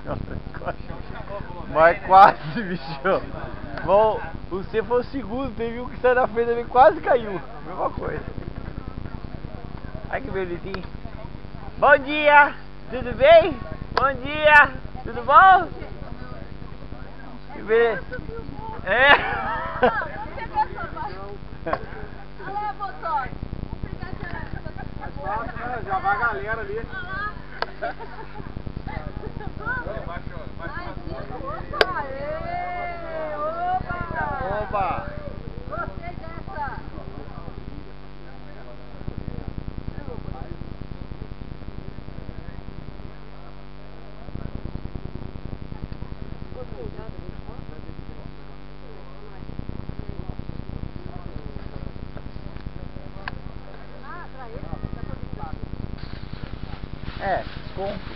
Mas quase, bicho. Bom, você foi o segundo, teve um que saiu na frente também, quase caiu. Mesma coisa. Ai que bonitinho. Bom dia, tudo bem? Bom dia, tudo bom? Que beleza. É. Olha lá, Botox. Já vai a galera ali. Opa! Aê! Opa! Opa! Gostei dessa! É, com